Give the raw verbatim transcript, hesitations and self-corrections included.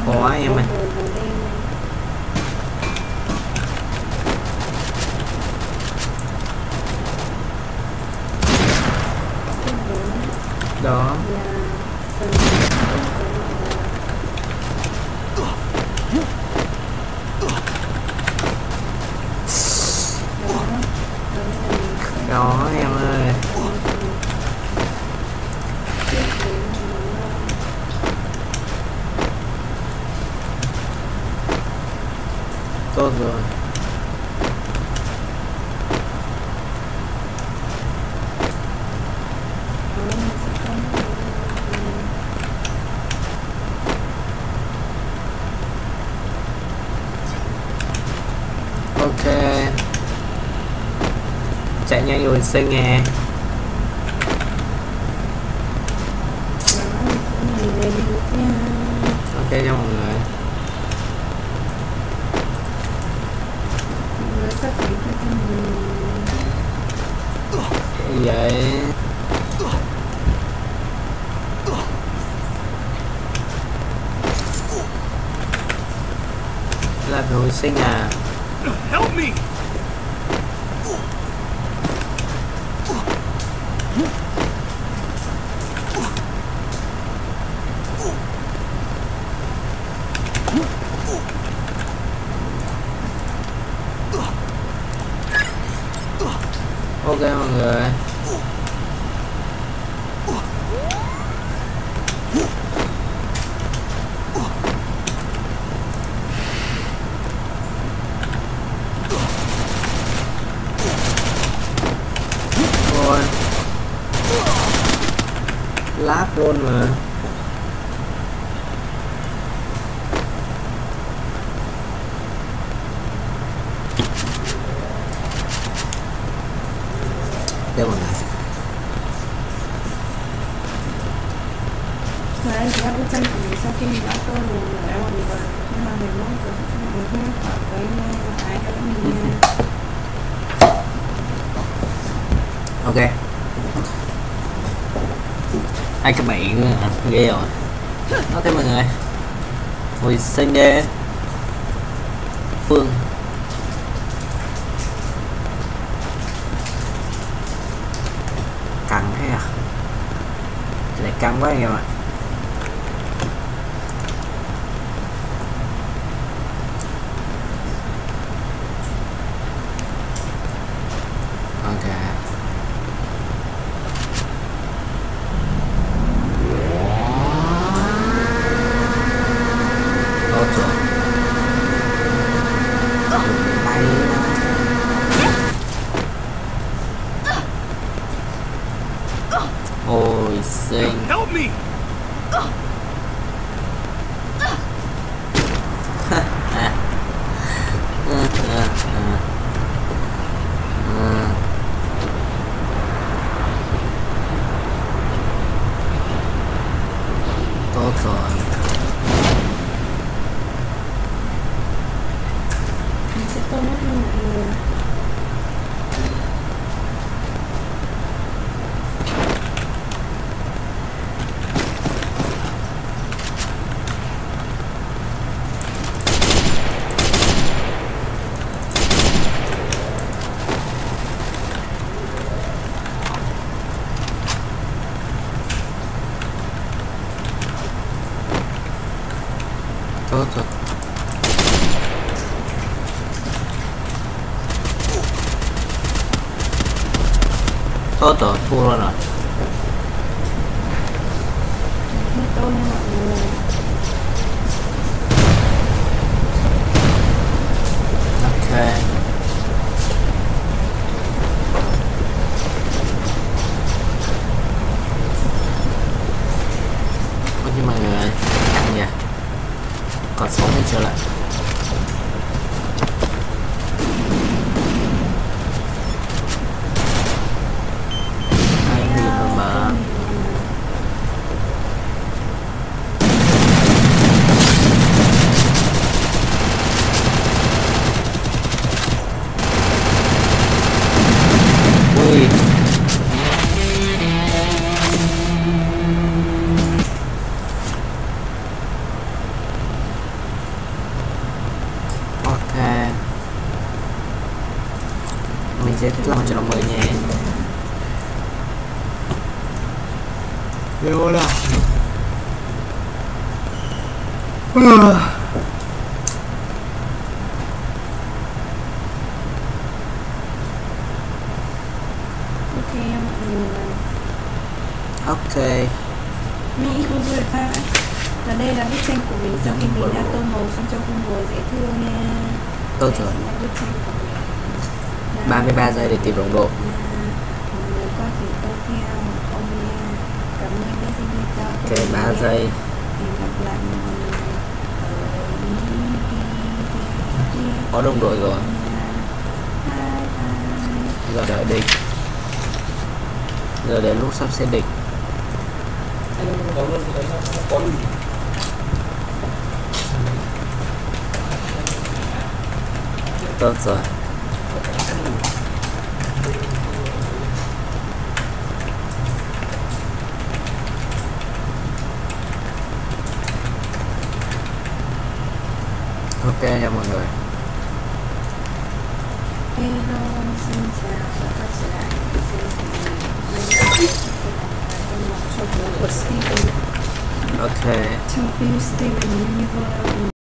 Có em ơi. Đó. Đó em ơi. Tốt rồi. Ok. Chạy nhanh rồi sinh nghe. Ok cho mọi người. Vậy là hồi sinh à? Help me. Ok mọi người. Rồi. Lát luôn mà. Đây mọi người. Đấy, thì bức tranh của mình sau khi mình đã tô rồi đã hoàn rồi, nhưng mà mình mong muốn mình không phải với ai cho mình nha. Ok. Hai các bạn ghê rồi. Ok mọi người. Hồi sinh đi. Phương. Căng thế à? Lại căng quá anh em ạ. Ok. Tốt rồi. Bay. Ôi xinh. Help me. Tốt rồi. Mình sẽ tô mắt cho mọi người. Tốt rồi. Tốt rồi, thua luôn rồi. Mình tô nha mọi người. Ok. Ok mọi người. Căng nha. Còn sống thì trở lại. Hai nghìn rồi mà. Mình sẽ làm cho nó mới nhé. Vô nào. Ok mọi người. Ok. Mỹ không rơi ra. Và đây là bức tranh của mình sau khi mình đã tô màu xong cho Google dễ thương nha. Tốt rồi. Bức tranh của mình. ba mươi ba giây để tìm đồng độ. Mọi người có thể tô theo ông nha. Cảm ơn đã xem video. Ok, ba giây. Hẹn gặp lại mọi người ở những video tiếp. Có đồng đội rồi. Bye bye. Giờ đợi địch. Giờ đến lúc sắp xếp địch. Tốt rồi. Ok nha mọi người. Hello, xin chào và quay trở lại với series của Steven. Ok. Trong phim Steven Universe